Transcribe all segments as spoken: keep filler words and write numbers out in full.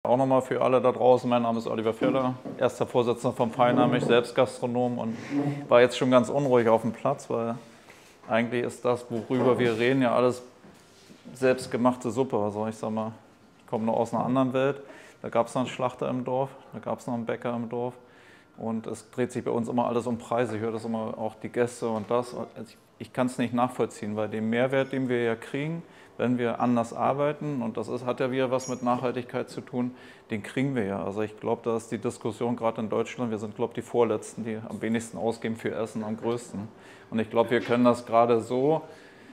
auch nochmal für alle da draußen. Mein Name ist Oliver Vierler, erster Vorsitzender vom Feinheimisch, selbst Gastronom und war jetzt schon ganz unruhig auf dem Platz, weil eigentlich ist das, worüber wir reden, ja alles selbstgemachte Suppe. Also ich sag mal, ich komme noch aus einer anderen Welt. Da gab es noch einen Schlachter im Dorf, da gab es noch einen Bäcker im Dorf. Und es dreht sich bei uns immer alles um Preise. Ich höre das immer auch die Gäste und das. Also ich kann es nicht nachvollziehen, weil den Mehrwert, den wir ja kriegen, wenn wir anders arbeiten, und das ist, hat ja wieder was mit Nachhaltigkeit zu tun, den kriegen wir ja. Also ich glaube, da ist die Diskussion gerade in Deutschland, wir sind, glaube ich, die Vorletzten, die am wenigsten ausgeben für Essen, am größten. Und ich glaube, wir können das gerade so,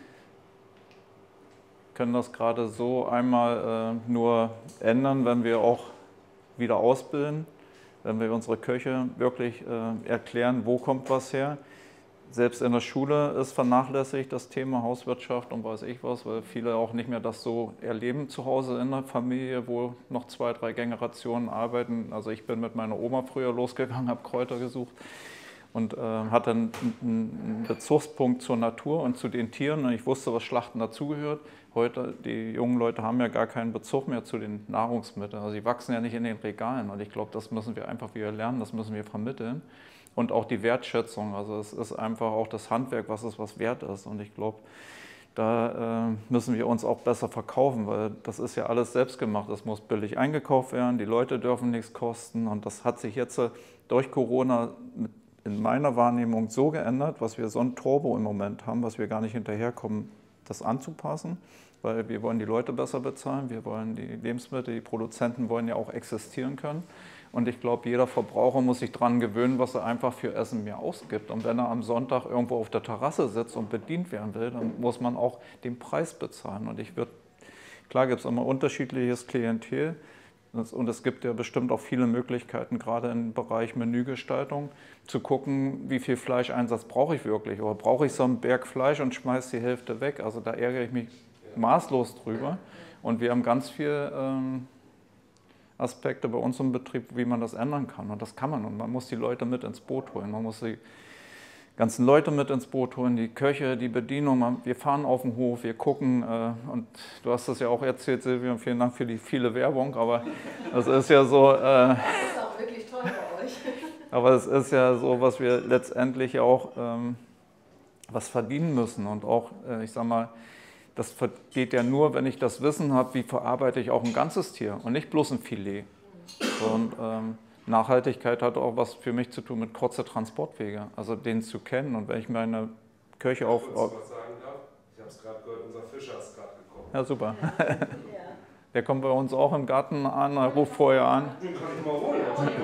können das gerade so einmal äh, nur ändern, wenn wir auch wieder ausbilden, wenn wir unsere Köche wirklich äh, erklären, wo kommt was her. Selbst in der Schule ist vernachlässigt das Thema Hauswirtschaft und weiß ich was, weil viele auch nicht mehr das so erleben zu Hause in der Familie, wo noch zwei, drei Generationen arbeiten. Also ich bin mit meiner Oma früher losgegangen, habe Kräuter gesucht und äh, hatte einen, einen Bezugspunkt zur Natur und zu den Tieren und ich wusste, was Schlachten dazugehört. Heute, die jungen Leute haben ja gar keinen Bezug mehr zu den Nahrungsmitteln. Also sie wachsen ja nicht in den Regalen und ich glaube, das müssen wir einfach wieder lernen, das müssen wir vermitteln. Und auch die Wertschätzung, also es ist einfach auch das Handwerk, was es was wert ist. Und ich glaube, da äh, müssen wir uns auch besser verkaufen, weil das ist ja alles selbst gemacht. Es muss billig eingekauft werden, die Leute dürfen nichts kosten. Und das hat sich jetzt durch Corona mit, in meiner Wahrnehmung so geändert, was wir so ein Turbo im Moment haben, was wir gar nicht hinterherkommen, das anzupassen. Weil wir wollen die Leute besser bezahlen, wir wollen die Lebensmittel, die Produzenten wollen ja auch existieren können. Und ich glaube, jeder Verbraucher muss sich daran gewöhnen, was er einfach für Essen mehr ausgibt. Und wenn er am Sonntag irgendwo auf der Terrasse sitzt und bedient werden will, dann muss man auch den Preis bezahlen. Und ich würde, klar gibt es immer unterschiedliches Klientel. Und es gibt ja bestimmt auch viele Möglichkeiten, gerade im Bereich Menügestaltung, zu gucken, wie viel Fleischeinsatz brauche ich wirklich. Oder brauche ich so einen Berg Fleisch und schmeiße die Hälfte weg? Also da ärgere ich mich maßlos drüber. Und wir haben ganz viel ähm, Aspekte bei uns im Betrieb, wie man das ändern kann. Und das kann man. Und man muss die Leute mit ins Boot holen. Man muss die ganzen Leute mit ins Boot holen, die Köche, die Bedienung. Wir fahren auf den Hof, wir gucken. Äh, und du hast das ja auch erzählt, Silvia, und vielen Dank für die viele Werbung. Aber es ist ja so. Äh, das ist auch wirklich toll bei euch. Aber es ist ja so, was wir letztendlich auch ähm, was verdienen müssen. Und auch, äh, ich sag mal, das geht ja nur, wenn ich das Wissen habe, wie verarbeite ich auch ein ganzes Tier und nicht bloß ein Filet. Und ähm, Nachhaltigkeit hat auch was für mich zu tun mit kurzer Transportwege, also den zu kennen. Und wenn ich meine Köche auch... Wenn ich was sagen darf, ich habe es gerade gehört, unser Fischer ist gerade gekommen. Ja, super. Ja. Der kommt bei uns auch im Garten an, er ruft vorher an. Den kann ich mal holen.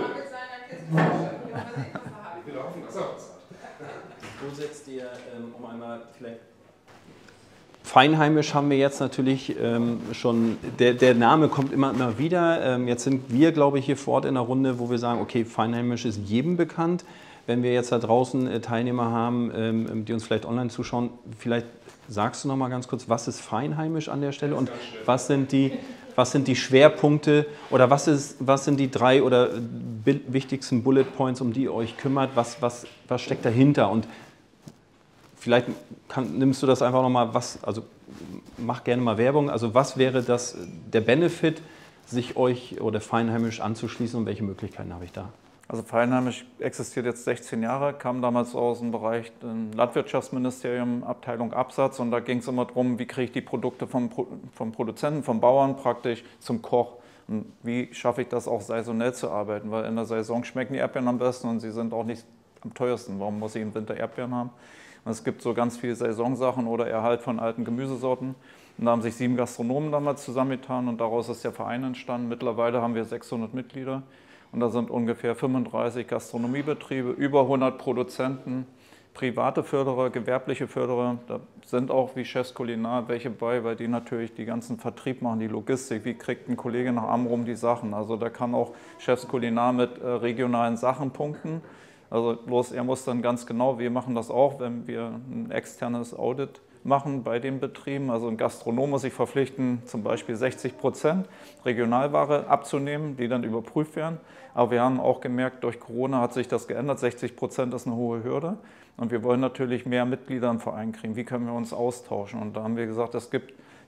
Ich will hoffen, dass er was hat. Wo setzt ihr, ähm, um einmal vielleicht... Feinheimisch haben wir jetzt natürlich ähm, schon, der, der Name kommt immer, immer wieder. Ähm, jetzt sind wir, glaube ich, hier vor Ort in der Runde, wo wir sagen, okay, Feinheimisch ist jedem bekannt. Wenn wir jetzt da draußen äh, Teilnehmer haben, ähm, die uns vielleicht online zuschauen, vielleicht sagst du noch mal ganz kurz, was ist Feinheimisch an der Stelle und was sind die, was sind die Schwerpunkte oder was, ist, was sind die drei oder wichtigsten Bullet Points, um die ihr euch kümmert? Was, was, was steckt dahinter? Und vielleicht kann, nimmst du das einfach nochmal, was, also mach gerne mal Werbung, also was wäre das, der Benefit, sich euch oder Feinheimisch anzuschließen und welche Möglichkeiten habe ich da? Also Feinheimisch existiert jetzt sechzehn Jahre, kam damals aus dem Bereich im Landwirtschaftsministerium, Abteilung Absatz und da ging es immer darum, wie kriege ich die Produkte vom, vom Produzenten, vom Bauern praktisch zum Koch. Und wie schaffe ich das auch saisonell zu arbeiten, weil in der Saison schmecken die Erdbeeren am besten und sie sind auch nicht am teuersten. Warum muss ich im Winter Erdbeeren haben? Und es gibt so ganz viele Saisonsachen oder Erhalt von alten Gemüsesorten. Und da haben sich sieben Gastronomen damals zusammengetan und daraus ist der Verein entstanden. Mittlerweile haben wir sechshundert Mitglieder und da sind ungefähr fünfunddreißig Gastronomiebetriebe, über hundert Produzenten, private Förderer, gewerbliche Förderer. Da sind auch wie Chefs Kulinar welche bei, weil die natürlich die ganzen Vertrieb machen, die Logistik. Wie kriegt ein Kollege nach Amrum die Sachen? Also da kann auch Chefs Kulinar mit äh, regionalen Sachen punkten. Also bloß er muss dann ganz genau, wir machen das auch, wenn wir ein externes Audit machen bei den Betrieben. Also ein Gastronom muss sich verpflichten, zum Beispiel sechzig Prozent Regionalware abzunehmen, die dann überprüft werden. Aber wir haben auch gemerkt, durch Corona hat sich das geändert. sechzig Prozent ist eine hohe Hürde. Und wir wollen natürlich mehr Mitglieder im Verein kriegen. Wie können wir uns austauschen? Und da haben wir gesagt, es gibt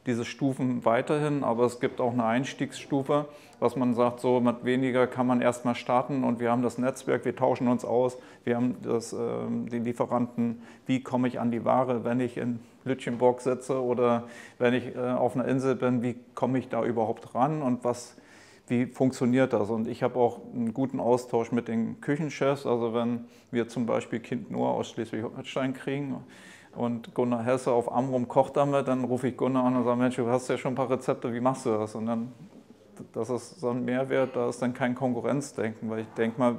diese Stufen weiterhin, aber es gibt auch eine Einstiegsstufe, was man sagt, so mit weniger kann man erstmal starten und wir haben das Netzwerk, wir tauschen uns aus, wir haben das, äh, die Lieferanten, wie komme ich an die Ware, wenn ich in Lütjenburg sitze oder wenn ich äh, auf einer Insel bin, wie komme ich da überhaupt ran und was, wie funktioniert das? Und ich habe auch einen guten Austausch mit den Küchenchefs, also wenn wir zum Beispiel Kind Noah aus Schleswig-Holstein kriegen, und Gunnar Hesse auf Amrum kocht damit, dann rufe ich Gunnar an und sage, Mensch, du hast ja schon ein paar Rezepte, wie machst du das? Und dann, das ist so ein Mehrwert, da ist dann kein Konkurrenzdenken, weil ich denke mal,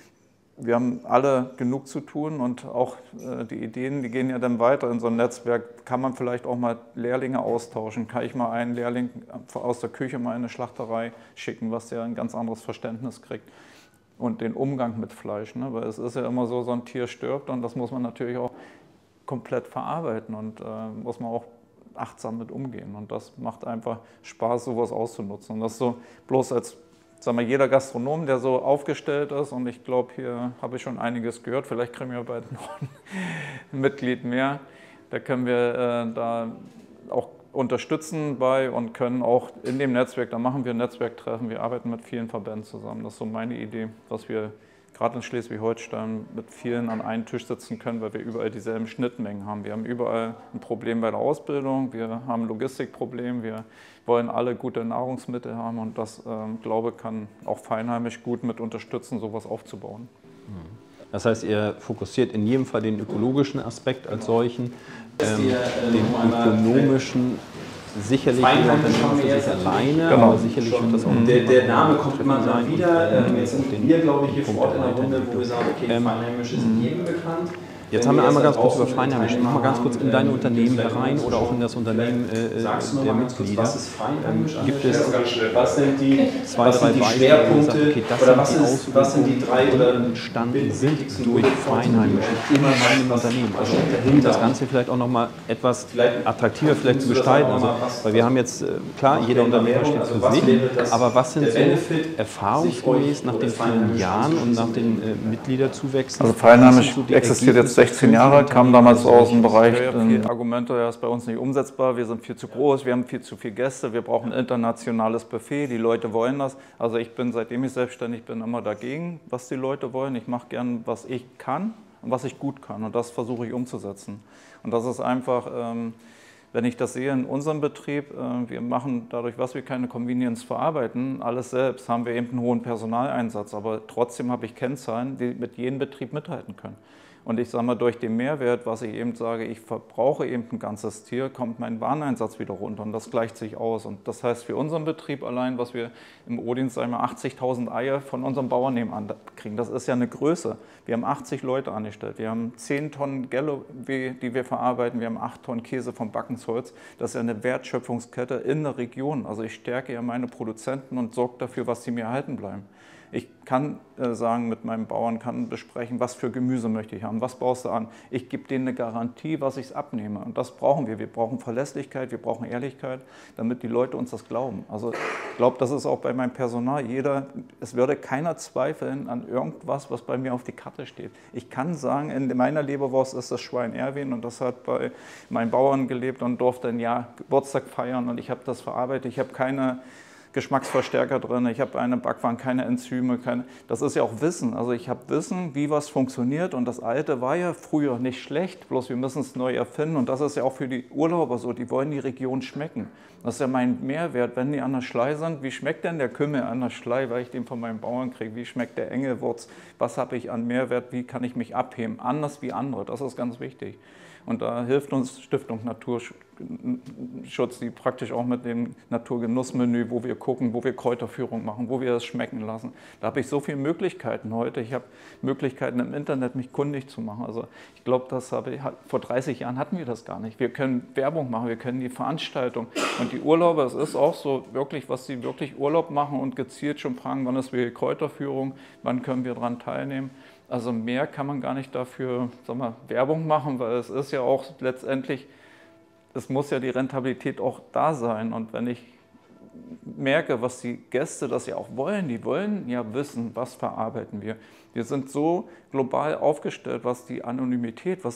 wir haben alle genug zu tun und auch äh, die Ideen, die gehen ja dann weiter in so ein Netzwerk. Kann man vielleicht auch mal Lehrlinge austauschen? Kann ich mal einen Lehrling aus der Küche mal in eine Schlachterei schicken, was der ein ganz anderes Verständnis kriegt? Und den Umgang mit Fleisch, ne? Weil es ist ja immer so, so ein Tier stirbt und das muss man natürlich auch komplett verarbeiten und äh, muss man auch achtsam mit umgehen. Und das macht einfach Spaß, sowas auszunutzen. Und das ist so bloß als, sagen wir, jeder Gastronom, der so aufgestellt ist, und ich glaube, hier habe ich schon einiges gehört, vielleicht kriegen wir bald noch ein Mitglied mehr, da können wir äh, da auch unterstützen bei und können auch in dem Netzwerk, da machen wir Netzwerktreffen, wir arbeiten mit vielen Verbänden zusammen. Das ist so meine Idee, was wir gerade in Schleswig-Holstein mit vielen an einen Tisch sitzen können, weil wir überall dieselben Schnittmengen haben. Wir haben überall ein Problem bei der Ausbildung, wir haben ein Logistikproblem, wir wollen alle gute Nahrungsmittel haben und das, äh, glaube ich, kann auch Feinheimisch gut mit unterstützen, sowas aufzubauen. Das heißt, ihr fokussiert in jedem Fall den ökologischen Aspekt als solchen, ähm, den ökonomischen. Sicherlich ist Unternehmen für sich alleine, genau. Aber sicherlich wird das auch der, der Name kommt immer mal wieder. Ähm, jetzt sind wir, glaube ich, hier vor Ort in der Runde, wo wir sagen, okay, ähm, Feinheimisch ist in jedem bekannt. Jetzt haben wir einmal ganz kurz über Feinheimisch. Ich mache mal ganz kurz in dein Unternehmen herein oder auch in das Unternehmen äh, der Mitglieder. Was ist Feinheimisch? Gibt es was sind die, zwei, was drei sind die Beispiele, Schwerpunkte okay, das oder sind was, die ist, was sind die drei oder entstanden sind durch Feinheimisch in meinem Unternehmen. Also um das Ganze vielleicht auch noch mal etwas attraktiver vielleicht zu gestalten. Also, weil wir haben jetzt, klar, jeder Unternehmer steht für sich, aber was sind so erfahrungsgemäß nach den vielen Jahren und nach den äh, Mitgliederzuwächsen? Also Feinheimisch existiert jetzt sechzehn Jahre, kam damals aus dem Bereich. Ja, viele Argumente, er ist bei uns nicht umsetzbar, wir sind viel zu groß, wir haben viel zu viele Gäste, wir brauchen ein internationales Buffet, die Leute wollen das. Also ich bin, seitdem ich selbstständig bin, immer dagegen, was die Leute wollen. Ich mache gern, was ich kann und was ich gut kann und das versuche ich umzusetzen. Und das ist einfach, ähm, wenn ich das sehe in unserem Betrieb, äh, wir machen dadurch, was wir keine Convenience verarbeiten, alles selbst, haben wir eben einen hohen Personaleinsatz, aber trotzdem habe ich Kennzahlen, die mit jedem Betrieb mithalten können. Und ich sage mal, durch den Mehrwert, was ich eben sage, ich verbrauche eben ein ganzes Tier, kommt mein Wareneinsatz wieder runter und das gleicht sich aus. Und das heißt, für unseren Betrieb allein, was wir im Odin, sagen wir, achtzigtausend Eier von unserem Bauern nebenan kriegen, das ist ja eine Größe. Wir haben achtzig Leute angestellt, wir haben zehn Tonnen Galloway, die wir verarbeiten, wir haben acht Tonnen Käse vom Backensholz. Das ist ja eine Wertschöpfungskette in der Region. Also ich stärke ja meine Produzenten und sorge dafür, was sie mir erhalten bleiben. Ich kann äh, sagen, mit meinem Bauern kann besprechen, was für Gemüse möchte ich haben, was baust du an. Ich gebe denen eine Garantie, was ich abnehme. Und das brauchen wir. Wir brauchen Verlässlichkeit, wir brauchen Ehrlichkeit, damit die Leute uns das glauben. Also ich glaube, das ist auch bei meinem Personal. Jeder, es würde keiner zweifeln an irgendwas, was bei mir auf die Karte steht. Ich kann sagen, in meiner Leberwurst ist das Schwein Erwin und das hat bei meinen Bauern gelebt und durfte ein Jahr Geburtstag feiern und ich habe das verarbeitet. Ich habe keine Geschmacksverstärker drin, ich habe eine Backwaren, keine Enzyme, keine, das ist ja auch Wissen. Also ich habe Wissen, wie was funktioniert und das Alte war ja früher nicht schlecht, bloß wir müssen es neu erfinden und das ist ja auch für die Urlauber so, die wollen die Region schmecken. Das ist ja mein Mehrwert, wenn die an der Schlei sind, wie schmeckt denn der Kümmel an der Schlei, weil ich den von meinen Bauern kriege, wie schmeckt der Engelwurz, was habe ich an Mehrwert, wie kann ich mich abheben, anders wie andere, das ist ganz wichtig. Und da hilft uns Stiftung Naturschutz, die praktisch auch mit dem Naturgenussmenü, wo wir gucken, wo wir Kräuterführung machen, wo wir das schmecken lassen. Da habe ich so viele Möglichkeiten heute. Ich habe Möglichkeiten im Internet, mich kundig zu machen. Also ich glaube, das habe ich, vor dreißig Jahren hatten wir das gar nicht. Wir können Werbung machen, wir können die Veranstaltung. Und die Urlauber, es ist auch so wirklich, was sie wirklich Urlaub machen und gezielt schon fragen, wann ist die Kräuterführung, wann können wir daran teilnehmen. Also mehr kann man gar nicht dafür, sag mal, Werbung machen, weil es ist ja auch letztendlich, es muss ja die Rentabilität auch da sein. Und wenn ich merke, was die Gäste das ja auch wollen, die wollen ja wissen, was verarbeiten wir. Wir sind so global aufgestellt, was die Anonymität, was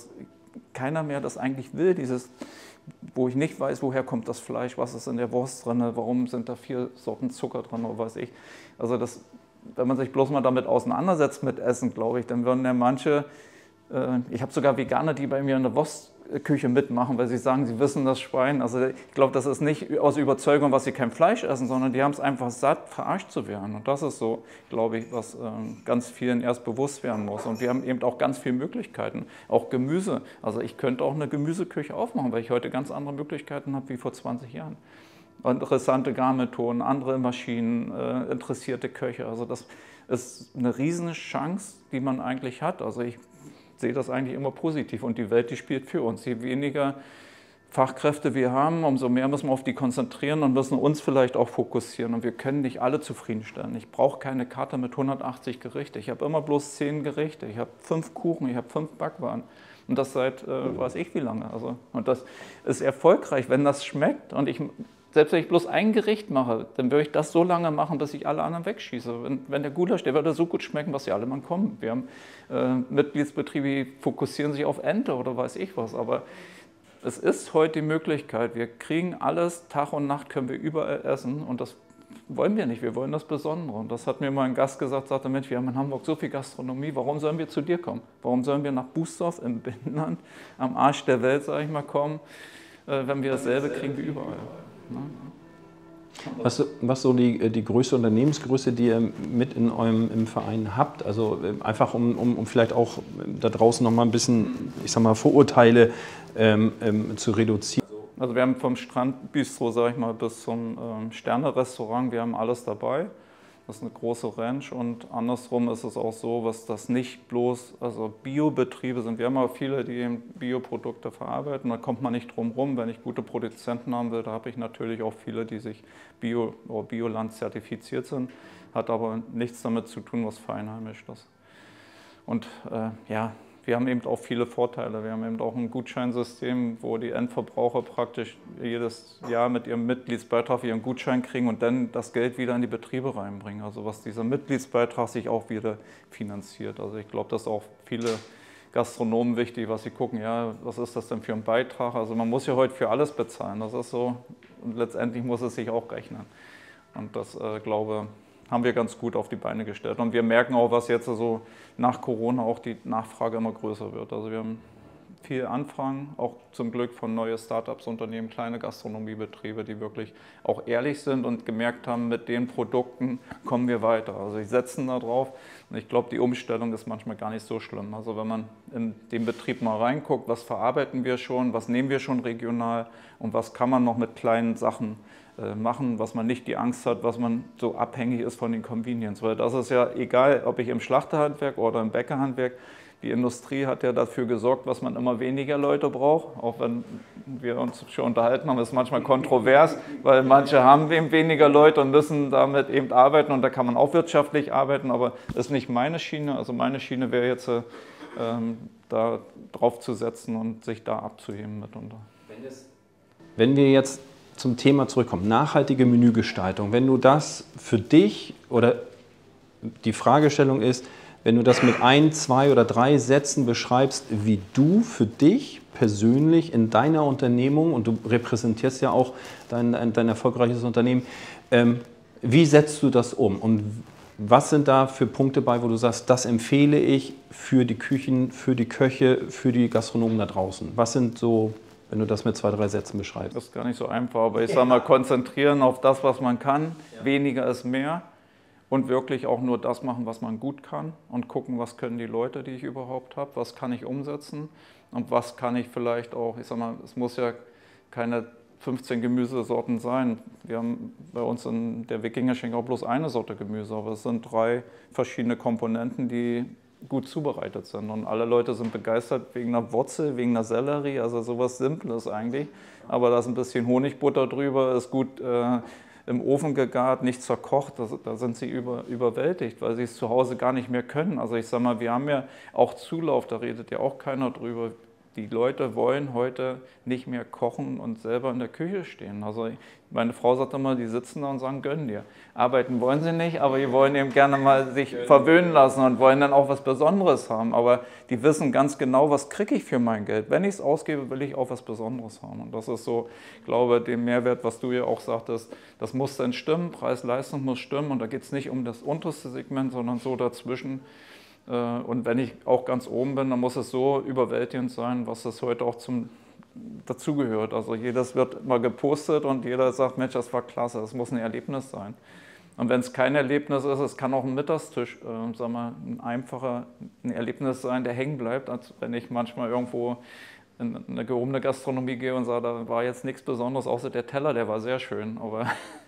keiner mehr das eigentlich will, dieses, wo ich nicht weiß, woher kommt das Fleisch, was ist in der Wurst drin, warum sind da vier Sorten Zucker drin oder weiß ich. Also das, wenn man sich bloß mal damit auseinandersetzt mit Essen, glaube ich, dann würden ja manche, äh, ich habe sogar Veganer, die bei mir in der Wurstküche mitmachen, weil sie sagen, sie wissen das Schwein. Also ich glaube, das ist nicht aus Überzeugung, was sie kein Fleisch essen, sondern die haben es einfach satt, verarscht zu werden. Und das ist so, glaube ich, was äh, ganz vielen erst bewusst werden muss. Und wir haben eben auch ganz viele Möglichkeiten, auch Gemüse. Also ich könnte auch eine Gemüseküche aufmachen, weil ich heute ganz andere Möglichkeiten habe wie vor zwanzig Jahren. Interessante Garmethoden, andere Maschinen, äh, interessierte Köche. Also das ist eine riesige Chance, die man eigentlich hat. Also ich sehe das eigentlich immer positiv und die Welt, die spielt für uns. Je weniger Fachkräfte wir haben, umso mehr müssen wir auf die konzentrieren und müssen uns vielleicht auch fokussieren. Und wir können nicht alle zufriedenstellen. Ich brauche keine Karte mit hundertachtzig Gerichte. Ich habe immer bloß zehn Gerichte. Ich habe fünf Kuchen, ich habe fünf Backwaren. Und das seit, äh, weiß ich wie lange. Also, und das ist erfolgreich, wenn das schmeckt. Und ich, selbst wenn ich bloß ein Gericht mache, dann würde ich das so lange machen, bis ich alle anderen wegschieße. Wenn, wenn der Gulasch, der würde so gut schmecken, dass sie alle mal kommen. Wir haben äh, Mitgliedsbetriebe, die fokussieren sich auf Ente oder weiß ich was. Aber es ist heute die Möglichkeit, wir kriegen alles, Tag und Nacht können wir überall essen und das wollen wir nicht, wir wollen das Besondere. Und das hat mir mal ein Gast gesagt, sagte, Mensch, wir haben in Hamburg so viel Gastronomie, warum sollen wir zu dir kommen? Warum sollen wir nach Bußdorf im Binnenland, am Arsch der Welt, sage ich mal, kommen, äh, wenn wir dasselbe kriegen wie überall? Was, was so die, die größte Unternehmensgröße, die ihr mit in eurem im Verein habt? Also einfach um, um, um vielleicht auch da draußen noch mal ein bisschen, ich sag mal, Vorurteile ähm, ähm, zu reduzieren. Also wir haben vom Strandbistro, sag ich mal, bis zum ähm, Sterne-Restaurant, wir haben alles dabei. Das ist eine große Ranch und andersrum ist es auch so, dass das nicht bloß also Biobetriebe sind. Wir haben aber viele, die eben Bioprodukte verarbeiten. Da kommt man nicht drum rum. Wenn ich gute Produzenten haben will, da habe ich natürlich auch viele, die sich Bio- oder Bioland zertifiziert sind. Hat aber nichts damit zu tun, was feinheimisch ist. Und äh, ja, wir haben eben auch viele Vorteile. Wir haben eben auch ein Gutscheinsystem, wo die Endverbraucher praktisch jedes Jahr mit ihrem Mitgliedsbeitrag ihren Gutschein kriegen und dann das Geld wieder in die Betriebe reinbringen. Also was dieser Mitgliedsbeitrag sich auch wieder finanziert. Also ich glaube, das ist auch viele Gastronomen wichtig, was sie gucken, ja, was ist das denn für ein Beitrag? Also man muss ja heute für alles bezahlen. Das ist so, und letztendlich muss es sich auch rechnen. Und das, äh, glaube ich, haben wir ganz gut auf die Beine gestellt. Und wir merken auch, was jetzt so nach Corona auch die Nachfrage immer größer wird. Also wir haben viel Anfragen, auch zum Glück von neuen Start-ups, Unternehmen, kleine Gastronomiebetriebe, die wirklich auch ehrlich sind und gemerkt haben, mit den Produkten kommen wir weiter. Also sie setzen da drauf und ich glaube, die Umstellung ist manchmal gar nicht so schlimm. Also wenn man in den Betrieb mal reinguckt, was verarbeiten wir schon, was nehmen wir schon regional und was kann man noch mit kleinen Sachen machen, was man nicht die Angst hat, was man so abhängig ist von den Convenience. Weil das ist ja egal, ob ich im Schlachterhandwerk oder im Bäckerhandwerk, die Industrie hat ja dafür gesorgt, dass man immer weniger Leute braucht. Auch wenn wir uns schon unterhalten haben, ist es manchmal kontrovers, weil manche haben eben weniger Leute und müssen damit eben arbeiten und da kann man auch wirtschaftlich arbeiten, aber das ist nicht meine Schiene. Also meine Schiene wäre jetzt, ähm, da drauf zu setzen und sich da abzuheben mitunter. Wenn wir jetzt zum Thema zurückkommen, nachhaltige Menügestaltung, wenn du das für dich oder die Fragestellung ist, wenn du das mit ein, zwei oder drei Sätzen beschreibst, wie du für dich persönlich in deiner Unternehmung, und du repräsentierst ja auch dein, dein erfolgreiches Unternehmen, ähm, wie setzt du das um und was sind da für Punkte bei, wo du sagst, das empfehle ich für die Küchen, für die Köche, für die Gastronomen da draußen? Was sind so, wenn du das mit zwei, drei Sätzen beschreibst? Das ist gar nicht so einfach, aber ich sage mal, konzentrieren auf das, was man kann. Ja. Weniger ist mehr und wirklich auch nur das machen, was man gut kann und gucken, was können die Leute, die ich überhaupt habe, was kann ich umsetzen und was kann ich vielleicht auch, ich sage mal, es muss ja keine fünfzehn Gemüsesorten sein. Wir haben bei uns in der Wikingerschenk auch bloß eine Sorte Gemüse, aber es sind drei verschiedene Komponenten, die gut zubereitet sind. Und alle Leute sind begeistert wegen einer Wurzel, wegen einer Sellerie, also sowas Simples eigentlich. Aber da ist ein bisschen Honigbutter drüber, ist gut äh, im Ofen gegart, nicht zerkocht. Das, da sind sie über, überwältigt, weil sie es zu Hause gar nicht mehr können. Also ich sage mal, wir haben ja auch Zulauf, da redet ja auch keiner drüber, Die Leute wollen heute nicht mehr kochen und selber in der Küche stehen. Also meine Frau sagt immer, die sitzen da und sagen, gönn dir. Arbeiten wollen sie nicht, aber die wollen eben gerne mal sich verwöhnen lassen und wollen dann auch was Besonderes haben. Aber die wissen ganz genau, was kriege ich für mein Geld. Wenn ich es ausgebe, will ich auch was Besonderes haben. Und das ist so, ich glaube, den Mehrwert, was du ja auch sagtest, das muss dann stimmen, Preis-Leistung muss stimmen. Und da geht es nicht um das unterste Segment, sondern so dazwischen. Und wenn ich auch ganz oben bin, dann muss es so überwältigend sein, was das heute auch zum dazugehört. Also jedes wird mal gepostet und jeder sagt, Mensch, das war klasse, das muss ein Erlebnis sein. Und wenn es kein Erlebnis ist, es kann auch ein Mittagstisch, äh, sagen wir, ein einfacher ein Erlebnis sein, der hängen bleibt, als wenn ich manchmal irgendwo in eine gehobene Gastronomie gehe und sage, da war jetzt nichts Besonderes, außer der Teller, der war sehr schön. Aber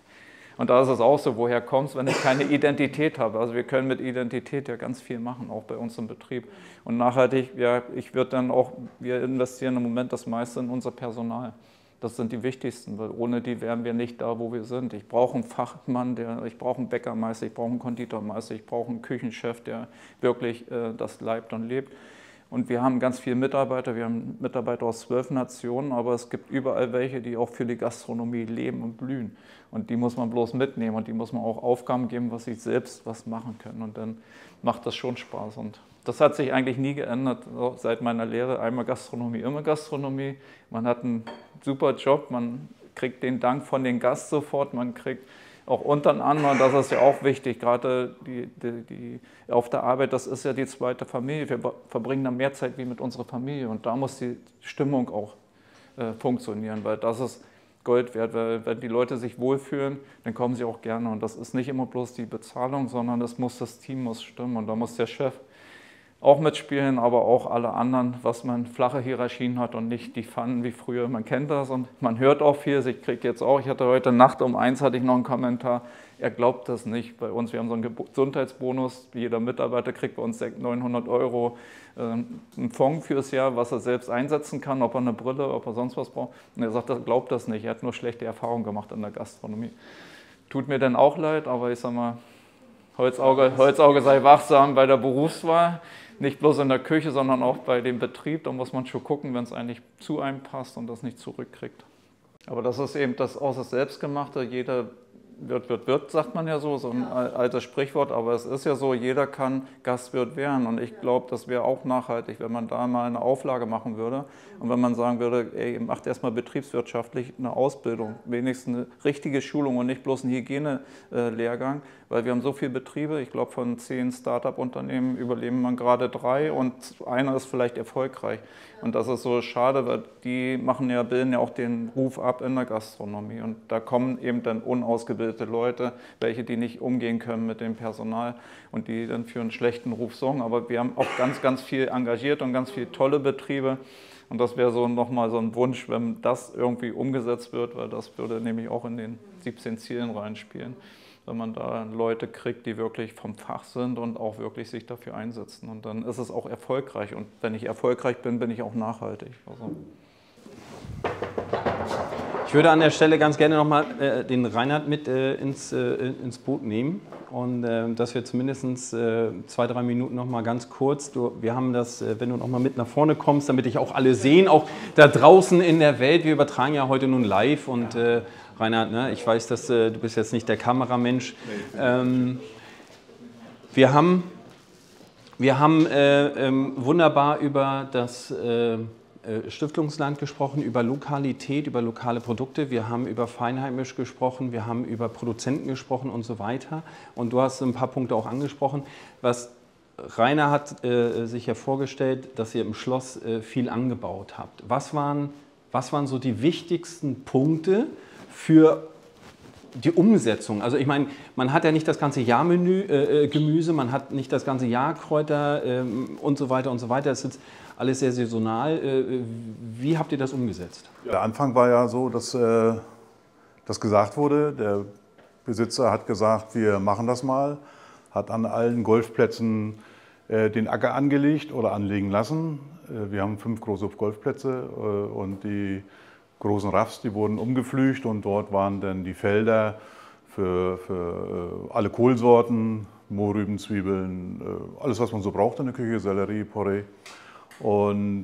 und da ist es auch so, woher kommt es, wenn ich keine Identität habe. Also wir können mit Identität ja ganz viel machen, auch bei uns im Betrieb. Und nachhaltig, ja, ich würde dann auch, wir investieren im Moment das meiste in unser Personal. Das sind die wichtigsten, weil ohne die wären wir nicht da, wo wir sind. Ich brauche einen Fachmann, der, ich brauche einen Bäckermeister, ich brauche einen Konditormeister, ich brauche einen Küchenchef, der wirklich äh, das leibt und lebt. Und wir haben ganz viele Mitarbeiter, wir haben Mitarbeiter aus zwölf Nationen, aber es gibt überall welche, die auch für die Gastronomie leben und blühen. Und die muss man bloß mitnehmen und die muss man auch Aufgaben geben, was sie selbst was machen können. Und dann macht das schon Spaß. Und das hat sich eigentlich nie geändert, seit meiner Lehre. Einmal Gastronomie, immer Gastronomie. Man hat einen super Job, man kriegt den Dank von den Gast sofort, man kriegt auch untereinander, und das ist ja auch wichtig, gerade die, die, die, auf der Arbeit, das ist ja die zweite Familie. Wir verbringen da mehr Zeit wie mit unserer Familie und da muss die Stimmung auch äh, funktionieren, weil das ist Gold wert. Weil wenn die Leute sich wohlfühlen, dann kommen sie auch gerne und das ist nicht immer bloß die Bezahlung, sondern das muss das Team muss stimmen und da muss der Chef auch mitspielen, aber auch alle anderen, was man flache Hierarchien hat und nicht die Pfannen wie früher. Man kennt das und man hört auch viel. Ich kriege jetzt auch, ich hatte heute Nacht um eins hatte ich noch einen Kommentar, er glaubt das nicht bei uns. Wir haben so einen Gesundheitsbonus, jeder Mitarbeiter kriegt bei uns neunhundert Euro äh, einen Fonds fürs Jahr, was er selbst einsetzen kann, ob er eine Brille, ob er sonst was braucht. Und er sagt, er glaubt das nicht, er hat nur schlechte Erfahrungen gemacht in der Gastronomie. Tut mir dann auch leid, aber ich sage mal, Holzauge, Holzauge sei wachsam bei der Berufswahl. Nicht bloß in der Küche, sondern auch bei dem Betrieb. Da muss man schon gucken, wenn es eigentlich zu einem passt und das nicht zurückkriegt. Aber das ist eben das aus das Selbstgemachte. Jeder wird, wird, wird, sagt man ja so, so ein altes Sprichwort. Aber es ist ja so, jeder kann Gastwirt werden. Und ich glaube, das wäre auch nachhaltig, wenn man da mal eine Auflage machen würde. Und wenn man sagen würde, ey, macht erstmal betriebswirtschaftlich eine Ausbildung, wenigstens eine richtige Schulung und nicht bloß einen Hygienelehrgang. Weil wir haben so viele Betriebe, ich glaube von zehn Start-up-Unternehmen überleben man gerade drei und einer ist vielleicht erfolgreich. Und das ist so schade, weil die machen ja, bilden ja auch den Ruf ab in der Gastronomie. Und da kommen eben dann unausgebildete Leute, welche die nicht umgehen können mit dem Personal und die dann für einen schlechten Ruf sorgen. Aber wir haben auch ganz, ganz viel engagiert und ganz viele tolle Betriebe. Und das wäre so nochmal so ein Wunsch, wenn das irgendwie umgesetzt wird, weil das würde nämlich auch in den siebzehn Zielen reinspielen. Wenn man da Leute kriegt, die wirklich vom Fach sind und auch wirklich sich dafür einsetzen. Und dann ist es auch erfolgreich. Und wenn ich erfolgreich bin, bin ich auch nachhaltig. Also. Ich würde an der Stelle ganz gerne nochmal äh, den Reinhard mit äh, ins, äh, ins Boot nehmen. Und äh, dass wir zumindest äh, zwei, drei Minuten nochmal ganz kurz, du, wir haben das, äh, wenn du nochmal mit nach vorne kommst, damit ich auch alle sehen, auch da draußen in der Welt. Wir übertragen ja heute nun live und äh, Reinhard, ne, ich weiß, dass äh, du bist jetzt nicht der Kameramensch. Ähm, wir haben, wir haben äh, ähm, wunderbar über das äh, Stiftungsland gesprochen, über Lokalität, über lokale Produkte. Wir haben über feinheimisch gesprochen, wir haben über Produzenten gesprochen und so weiter. Und du hast ein paar Punkte auch angesprochen. Was Rainer hat äh, sich ja vorgestellt, dass ihr im Schloss äh, viel angebaut habt. Was waren, was waren so die wichtigsten Punkte für die Umsetzung? Also ich meine, man hat ja nicht das ganze Jahr Menü, äh, Gemüse, man hat nicht das ganze Jahr Kräuter äh, und so weiter und so weiter. Es ist alles sehr saisonal. Äh, wie habt ihr das umgesetzt? Der Anfang war ja so, dass äh, das gesagt wurde. Der Besitzer hat gesagt, wir machen das mal, hat an allen Golfplätzen äh, den Acker angelegt oder anlegen lassen. Äh, wir haben fünf große Golfplätze äh, und die großen Raffs, die wurden umgepflügt und dort waren dann die Felder für, für äh, alle Kohlsorten, Mohrrüben, Zwiebeln, äh, alles was man so braucht in der Küche, Sellerie, Porree. Und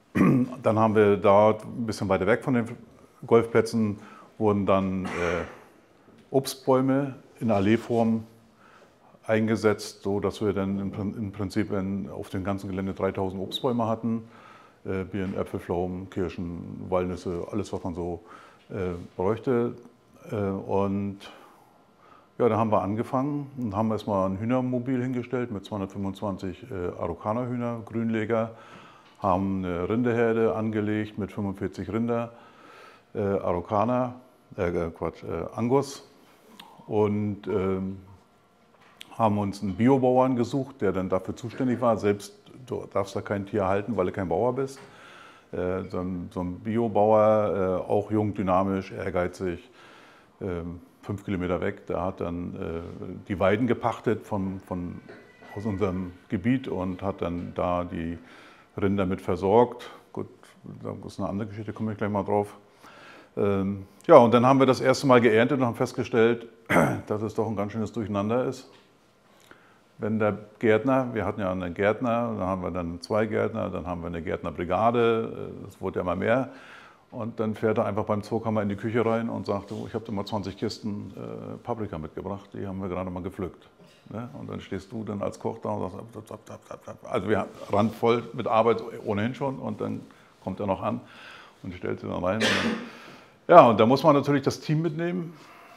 dann haben wir dort ein bisschen weiter weg von den Golfplätzen, wurden dann äh, Obstbäume in Alleeform eingesetzt, so dass wir dann im, im Prinzip in, auf dem ganzen Gelände dreitausend Obstbäume hatten. Äh, Birnen, Äpfel, Pflaumen, Kirschen, Walnüsse, alles was man so äh, bräuchte. Äh, und ja, da haben wir angefangen und haben erstmal ein Hühnermobil hingestellt mit zweihundertfünfundzwanzig äh, Araukaner-Hühner, Grünleger, haben eine Rindeherde angelegt mit fünfundvierzig Rinder, äh, Araukaner, äh, Quatsch, äh, Angus, und äh, haben uns einen Biobauern gesucht, der dann dafür zuständig war. Selbst du darfst da kein Tier halten, weil du kein Bauer bist. Äh, so ein, so ein Biobauer, äh, auch jung, dynamisch, ehrgeizig, äh, fünf Kilometer weg, der hat dann äh, die Weiden gepachtet von, von, aus unserem Gebiet und hat dann da die Rinder mit versorgt. Gut, das ist eine andere Geschichte, komme ich gleich mal drauf. Ähm, ja, und dann haben wir das erste Mal geerntet und haben festgestellt, dass es doch ein ganz schönes Durcheinander ist. Wenn der Gärtner, wir hatten ja einen Gärtner, dann haben wir dann zwei Gärtner, dann haben wir eine Gärtnerbrigade, es wurde ja immer mehr. Und dann fährt er einfach beim Zweikammer in die Küche rein und sagt, oh, ich habe dir mal zwanzig Kisten äh, Paprika mitgebracht, die haben wir gerade mal gepflückt. Ne? Und dann stehst du dann als Koch da und sagst, also wir randvoll voll mit Arbeit ohnehin schon, und dann kommt er noch an und stellt sie dann rein. Und dann, ja, und da muss man natürlich das Team mitnehmen.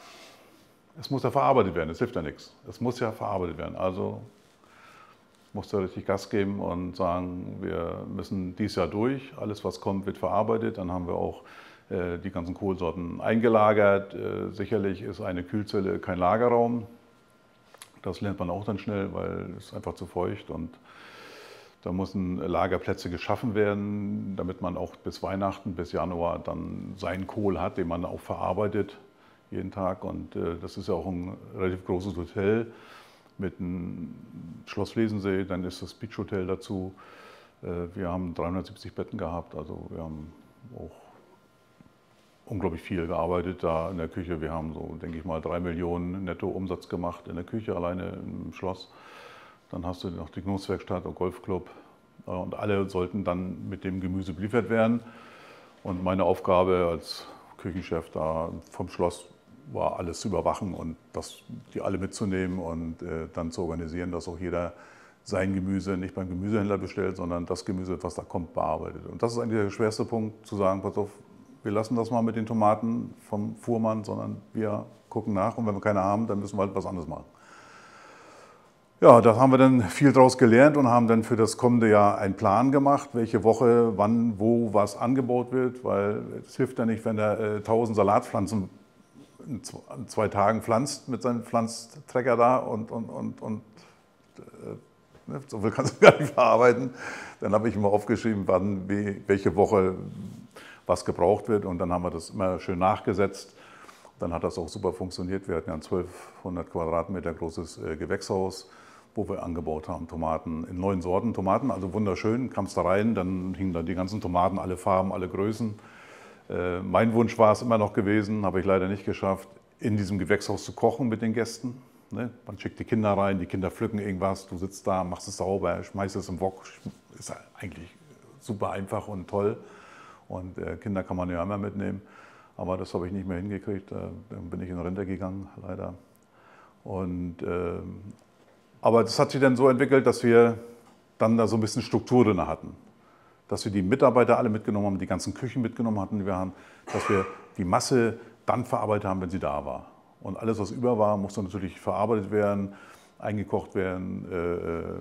Es muss ja verarbeitet werden, es hilft ja nichts. Es muss ja verarbeitet werden. Also muss da richtig Gas geben und sagen, wir müssen dieses Jahr durch. Alles, was kommt, wird verarbeitet. Dann haben wir auch äh, die ganzen Kohlsorten eingelagert. Äh, sicherlich ist eine Kühlzelle kein Lagerraum. Das lernt man auch dann schnell, weil es einfach zu feucht, und da müssen Lagerplätze geschaffen werden, damit man auch bis Weihnachten, bis Januar dann seinen Kohl hat, den man auch verarbeitet jeden Tag. Und äh, das ist ja auch ein relativ großes Hotel mit einem Schloss Flesensee, dann ist das Beach Hotel dazu. Äh, wir haben dreihundertsiebzig Betten gehabt, also wir haben auch unglaublich viel gearbeitet da in der Küche. Wir haben so, denke ich mal, drei Millionen netto Umsatz gemacht in der Küche, alleine im Schloss. Dann hast du noch die Genusswerkstatt und Golfclub, und alle sollten dann mit dem Gemüse beliefert werden. Und meine Aufgabe als Küchenchef da vom Schloss war, alles zu überwachen und das, die alle mitzunehmen und äh, dann zu organisieren, dass auch jeder sein Gemüse nicht beim Gemüsehändler bestellt, sondern das Gemüse, was da kommt, bearbeitet. Und das ist eigentlich der schwerste Punkt, zu sagen, pass auf, wir lassen das mal mit den Tomaten vom Fuhrmann, sondern wir gucken nach, und wenn wir keine haben, dann müssen wir halt was anderes machen. Ja, da haben wir dann viel draus gelernt und haben dann für das kommende Jahr einen Plan gemacht, welche Woche, wann, wo was angebaut wird, weil es hilft ja nicht, wenn er äh, tausend Salatpflanzen in zwei Tagen pflanzt mit seinem Pflanztrecker da und, und, und, und äh, so viel kannst du gar nicht verarbeiten. Dann habe ich immer aufgeschrieben, wann, wie, welche Woche was gebraucht wird, und dann haben wir das immer schön nachgesetzt. Dann hat das auch super funktioniert. Wir hatten ja ein zwölfhundert Quadratmeter großes äh, Gewächshaus, wo wir angebaut haben, Tomaten in neun Sorten Tomaten, also wunderschön. Kamst da rein, dann hingen da die ganzen Tomaten, alle Farben, alle Größen. Äh, mein Wunsch war es immer noch gewesen, habe ich leider nicht geschafft, in diesem Gewächshaus zu kochen mit den Gästen. Ne? Man schickt die Kinder rein, die Kinder pflücken irgendwas, du sitzt da, machst es sauber, schmeißt es im Wok. Ist eigentlich super einfach und toll. Und äh, Kinder kann man ja immer mitnehmen. Aber das habe ich nicht mehr hingekriegt. Äh, dann bin ich in Rente gegangen, leider. Und, äh, aber das hat sich dann so entwickelt, dass wir dann da so ein bisschen Struktur drin hatten. Dass wir die Mitarbeiter alle mitgenommen haben, die ganzen Küchen mitgenommen hatten, die wir haben, dass wir die Masse dann verarbeitet haben, wenn sie da war. Und alles, was über war, musste natürlich verarbeitet werden, eingekocht werden, äh,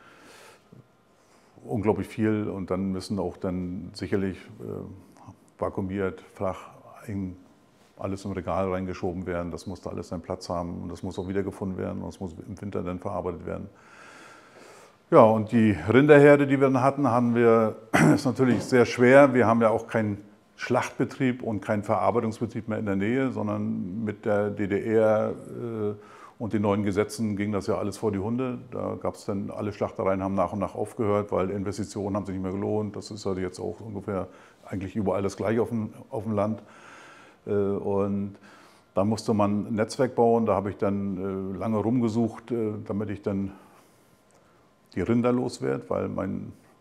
unglaublich viel. Und dann müssen auch dann sicherlich äh, vakuumiert, flach, in, alles im Regal reingeschoben werden. Das musste alles seinen Platz haben und das muss auch wiedergefunden werden und das muss im Winter dann verarbeitet werden. Ja, und die Rinderherde, die wir dann hatten, haben wir, ist natürlich sehr schwer. Wir haben ja auch keinen Schlachtbetrieb und keinen Verarbeitungsbetrieb mehr in der Nähe, sondern mit der D D R äh, und den neuen Gesetzen ging das ja alles vor die Hunde. Da gab es dann, alle Schlachtereien haben nach und nach aufgehört, weil Investitionen haben sich nicht mehr gelohnt. Das ist ja jetzt auch ungefähr eigentlich überall das Gleiche auf dem, auf dem Land. Äh, und da musste man ein Netzwerk bauen. Da habe ich dann äh, lange rumgesucht, äh, damit ich dann die Rinder loswerde, weil mein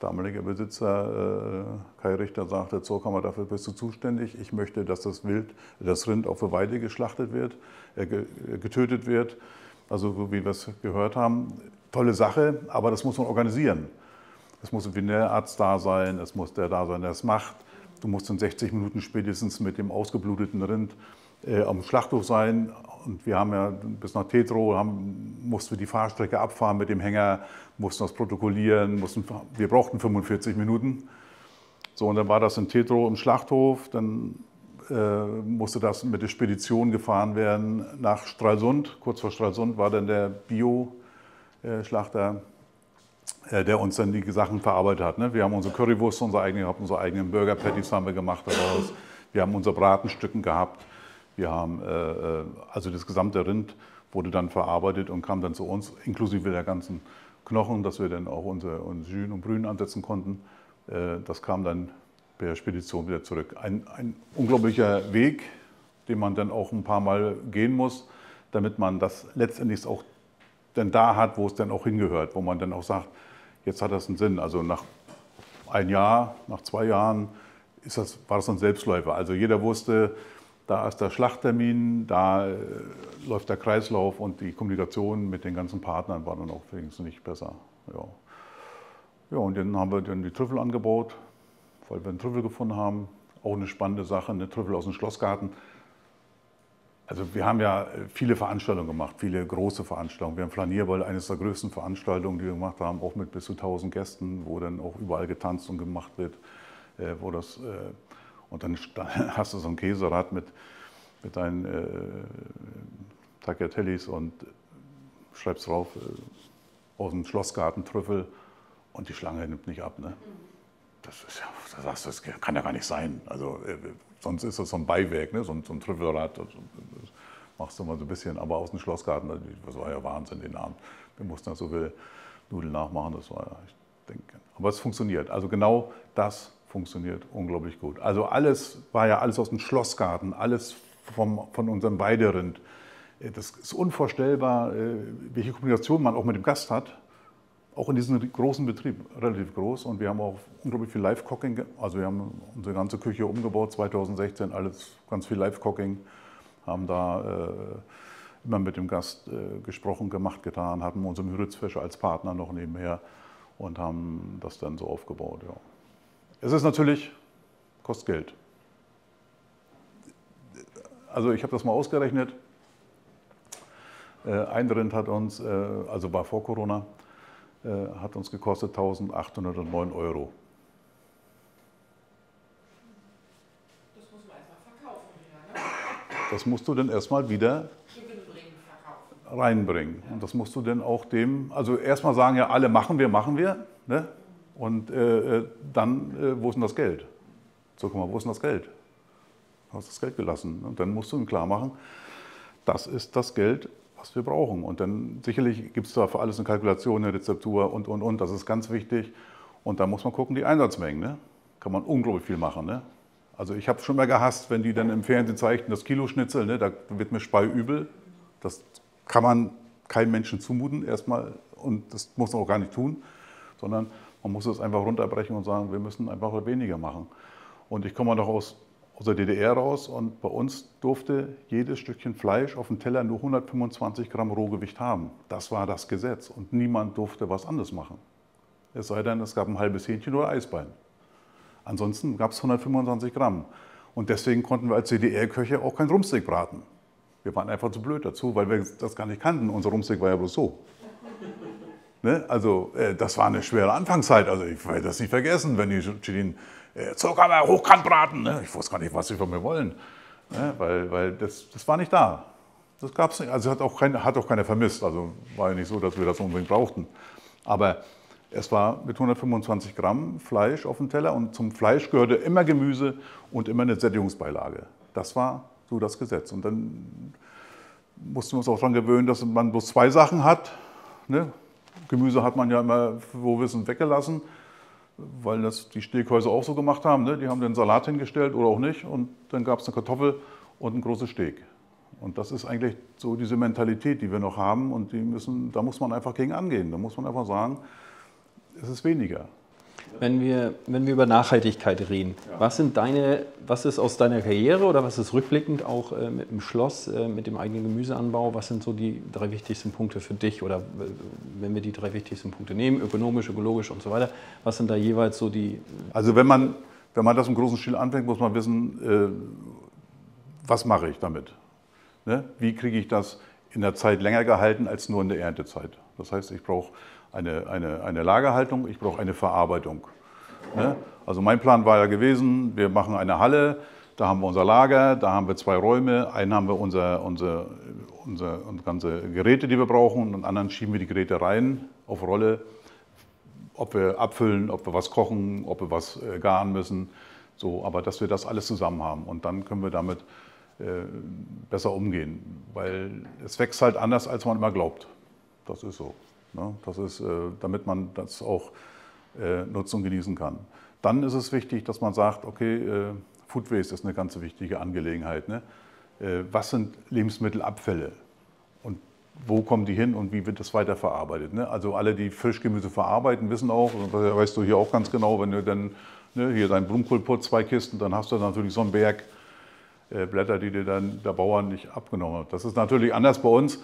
damalige Besitzer äh, Kai Richter sagte, Zollkammer, dafür bist du zuständig. Ich möchte, dass das Wild, das Rind auf der Weide geschlachtet wird, äh, getötet wird. Also so wie wir es gehört haben. Tolle Sache, aber das muss man organisieren. Es muss ein Veterinärarzt da sein, es muss der da sein, der es macht. Du musst in sechzig Minuten spätestens mit dem ausgebluteten Rind äh, am Schlachthof sein. Und wir haben ja bis nach Tetro, haben, mussten wir die Fahrstrecke abfahren mit dem Hänger, mussten das protokollieren, mussten, wir brauchten fünfundvierzig Minuten. So, und dann war das in Tetro im Schlachthof, dann äh, musste das mit der Spedition gefahren werden nach Stralsund. Kurz vor Stralsund war dann der Bio-Schlachter, äh, der uns dann die Sachen verarbeitet hat. Ne? Wir haben unsere Currywurst, unsere eigene, unsere eigenen Burger-Patties haben wir gemacht daraus. Wir haben unsere Bratenstücken gehabt. Wir haben, äh, also das gesamte Rind wurde dann verarbeitet und kam dann zu uns, inklusive der ganzen Knochen, dass wir dann auch unsere, unsere Jus und Brühen ansetzen konnten. Äh, das kam dann per Spedition wieder zurück. Ein, ein unglaublicher Weg, den man dann auch ein paar Mal gehen muss, damit man das letztendlich auch dann da hat, wo es dann auch hingehört, wo man dann auch sagt, jetzt hat das einen Sinn. Also nach ein Jahr, nach zwei Jahren ist das, war das ein Selbstläufer. Also jeder wusste, da ist der Schlachttermin, da äh, läuft der Kreislauf und die Kommunikation mit den ganzen Partnern war dann auch wenigstens nicht besser. Ja. Ja, und dann haben wir dann die Trüffel angebaut, weil wir einen Trüffel gefunden haben. Auch eine spannende Sache, eine Trüffel aus dem Schlossgarten. Also wir haben ja viele Veranstaltungen gemacht, viele große Veranstaltungen. Wir haben Flanierwald, eines der größten Veranstaltungen, die wir gemacht haben, auch mit bis zu tausend Gästen, wo dann auch überall getanzt und gemacht wird, äh, wo das... Äh, Und dann hast du so ein Käserad mit, mit deinen äh, Tagliatellis und schreibst drauf, äh, aus dem Schlossgarten Trüffel und die Schlange nimmt nicht ab. Ne? Das, ist ja, das, das kann ja gar nicht sein. Also, äh, sonst ist das so ein Beiwerk, ne? so, ein, so ein Trüffelrad. Das, das machst du mal so ein bisschen, aber aus dem Schlossgarten, das war ja Wahnsinn den Abend. Wir mussten ja so viele Nudeln nachmachen, das war ja, ich denke. Aber es funktioniert. Also genau das funktioniert unglaublich gut. Also alles war ja alles aus dem Schlossgarten, alles vom, von unserem Weiderind. Das ist unvorstellbar, welche Kommunikation man auch mit dem Gast hat. Auch in diesem großen Betrieb, relativ groß. Und wir haben auch unglaublich viel Live-Cooking. Also wir haben unsere ganze Küche umgebaut, zweitausendsechzehn, alles ganz viel Live-Cooking. Haben da äh, immer mit dem Gast äh, gesprochen, gemacht, getan, hatten unseren Müritzfischer als Partner noch nebenher und haben das dann so aufgebaut. Ja. Es ist natürlich, kostet Geld. Also ich habe das mal ausgerechnet. Ein Rind hat uns, also war vor Corona, hat uns gekostet eintausendachthundertneun Euro. Das muss man erstmal verkaufen wieder, ne? Das musst du dann erstmal wieder Gewinnbringend verkaufen. reinbringen. Und das musst du dann auch dem, also erstmal sagen ja alle, machen wir, machen wir. Ne? Und äh, dann, äh, wo ist denn das Geld? So, guck mal, wo ist denn das Geld? Du hast das Geld gelassen. Und dann musst du ihm klar machen, das ist das Geld, was wir brauchen. Und dann sicherlich gibt es da für alles eine Kalkulation, eine Rezeptur und, und, und. Das ist ganz wichtig. Und da muss man gucken, die Einsatzmengen. Ne? Kann man unglaublich viel machen. Ne? Also ich habe es schon mal gehasst, wenn die dann im Fernsehen zeigten, das Kiloschnitzel, ne? Da wird mir speiübel. Das kann man keinem Menschen zumuten erstmal. Und das muss man auch gar nicht tun. Sondern man muss es einfach runterbrechen und sagen, wir müssen einfach weniger machen. Und ich komme doch aus, aus der D D R raus und bei uns durfte jedes Stückchen Fleisch auf dem Teller nur hundertfünfundzwanzig Gramm Rohgewicht haben. Das war das Gesetz und niemand durfte was anderes machen. Es sei denn, es gab ein halbes Hähnchen oder Eisbein. Ansonsten gab es hundertfünfundzwanzig Gramm. Und deswegen konnten wir als D D R-Köche auch kein Rumpsteak braten. Wir waren einfach zu blöd dazu, weil wir das gar nicht kannten. Unser Rumpsteak war ja bloß so. Ne? Also äh, das war eine schwere Anfangszeit. Also ich werde das nicht vergessen, wenn die Chilinen äh, Zuckerweiß hochkant braten. Ne? Ich wusste gar nicht, was sie von mir wollen. Ne? Weil, weil das, das war nicht da. Das gab es nicht. Also hat auch, kein, hat auch keiner vermisst. Also war ja nicht so, dass wir das unbedingt brauchten. Aber es war mit hundertfünfundzwanzig Gramm Fleisch auf dem Teller und zum Fleisch gehörte immer Gemüse und immer eine Sättigungsbeilage. Das war so das Gesetz. Und dann mussten wir uns auch daran gewöhnen, dass man bloß zwei Sachen hat. Ne? Gemüse hat man ja immer, wo wir es weggelassen, weil das die Steakhäuser auch so gemacht haben. Ne? Die haben den Salat hingestellt oder auch nicht und dann gab es eine Kartoffel und ein großes Steak. Und das ist eigentlich so diese Mentalität, die wir noch haben und die müssen, da muss man einfach gegen angehen. Da muss man einfach sagen, es ist weniger. Wenn wir, wenn wir über Nachhaltigkeit reden, Ja. was sind deine, was ist aus deiner Karriere oder was ist rückblickend auch äh, mit dem Schloss, äh, mit dem eigenen Gemüseanbau, was sind so die drei wichtigsten Punkte für dich oder äh, wenn wir die drei wichtigsten Punkte nehmen, ökonomisch, ökologisch und so weiter, was sind da jeweils so die... Also wenn man, wenn man das im großen Stil anfängt, muss man wissen, äh, was mache ich damit? Ne? Wie kriege ich das in der Zeit länger gehalten als nur in der Erntezeit? Das heißt, ich brauche eine, eine, eine Lagerhaltung, ich brauche eine Verarbeitung. Ne? Also mein Plan war ja gewesen, wir machen eine Halle, da haben wir unser Lager, da haben wir zwei Räume, einen haben wir unser, unser, unser, unsere ganze Geräte, die wir brauchen, und den anderen schieben wir die Geräte rein auf Rolle, ob wir abfüllen, ob wir was kochen, ob wir was äh, garen müssen, so, aber dass wir das alles zusammen haben und dann können wir damit äh, besser umgehen, weil es wächst halt anders, als man immer glaubt. Das ist so. Ne? Das ist, äh, damit man das auch äh, nutzen und genießen kann. Dann ist es wichtig, dass man sagt, okay, äh, Food Waste ist eine ganz wichtige Angelegenheit. Ne? Äh, was sind Lebensmittelabfälle und wo kommen die hin und wie wird das weiterverarbeitet? Ne? Also alle, die Frischgemüse verarbeiten, wissen auch, das weißt du hier auch ganz genau, wenn du dann ne, hier dein Blumenkohl putzt, zwei Kisten, dann hast du natürlich so einen Berg äh, Blätter, die dir dann der Bauer nicht abgenommen hat. Das ist natürlich anders bei uns.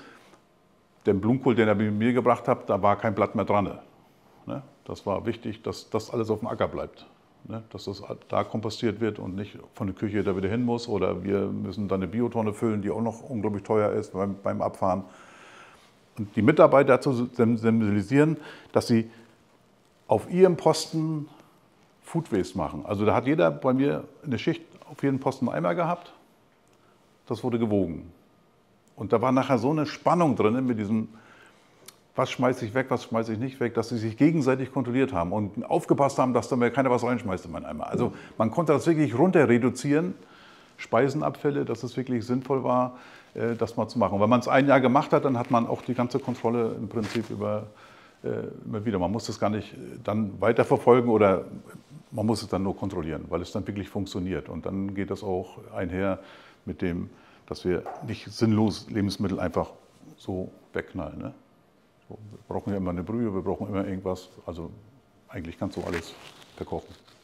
Den Blumenkohl, den er mit mir gebracht hat, da war kein Blatt mehr dran. Ne? Das war wichtig, dass das alles auf dem Acker bleibt. Ne? Dass das da kompostiert wird und nicht von der Küche da wieder hin muss. Oder wir müssen dann eine Biotonne füllen, die auch noch unglaublich teuer ist beim, beim Abfahren. Und die Mitarbeiter dazu sensibilisieren, dass sie auf ihrem Posten Food Waste machen. Also da hat jeder bei mir eine Schicht auf jeden Posten einen Eimer gehabt. Das wurde gewogen. Und da war nachher so eine Spannung drin mit diesem, was schmeiße ich weg, was schmeiße ich nicht weg, dass sie sich gegenseitig kontrolliert haben und aufgepasst haben, dass da mir keiner was reinschmeißt in meinen Eimer. Also man konnte das wirklich runter reduzieren, Speisenabfälle, dass es wirklich sinnvoll war, das mal zu machen. Und wenn man es ein Jahr gemacht hat, dann hat man auch die ganze Kontrolle im Prinzip über, immer wieder. Man muss das gar nicht dann weiterverfolgen oder man muss es dann nur kontrollieren, weil es dann wirklich funktioniert. Und dann geht das auch einher mit dem, dass wir nicht sinnlos Lebensmittel einfach so wegknallen. Ne? So, wir brauchen ja immer eine Brühe, wir brauchen immer irgendwas. Also eigentlich kannst du alles verkochen.